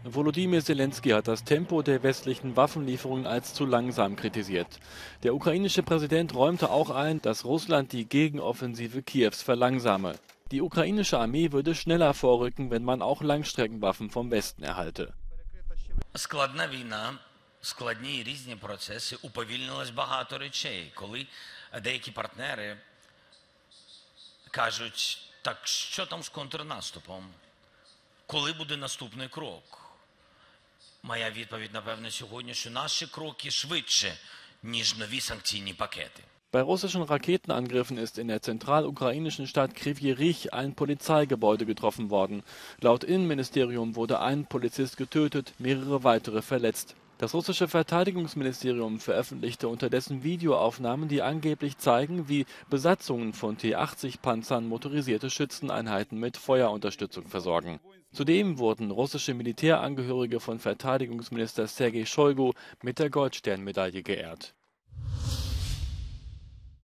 Volodymyr Selenskyj hat das Tempo der westlichen Waffenlieferungen als zu langsam kritisiert. Der ukrainische Präsident räumte auch ein, dass Russland die Gegenoffensive Kiews verlangsame. Die ukrainische Armee würde schneller vorrücken, wenn man auch Langstreckenwaffen vom Westen erhalte. Складна війна, складні і різні процеси, уповільнилось багато речей, коли деякі партнери кажуть, так що там з контрнаступом, коли буде наступний крок? Моя відповідь, напевне, сьогодні, що наші кроки швидше, ніж нові санкційні пакети. Bei russischen Raketenangriffen ist in der zentralukrainischen Stadt Kryvyi-Rih ein Polizeigebäude getroffen worden. Laut Innenministerium wurde ein Polizist getötet, mehrere weitere verletzt. Das russische Verteidigungsministerium veröffentlichte unterdessen Videoaufnahmen, die angeblich zeigen, wie Besatzungen von T-80-Panzern motorisierte Schützeneinheiten mit Feuerunterstützung versorgen. Zudem wurden russische Militärangehörige von Verteidigungsminister Sergei Shoigu mit der Goldstern-Medaille geehrt.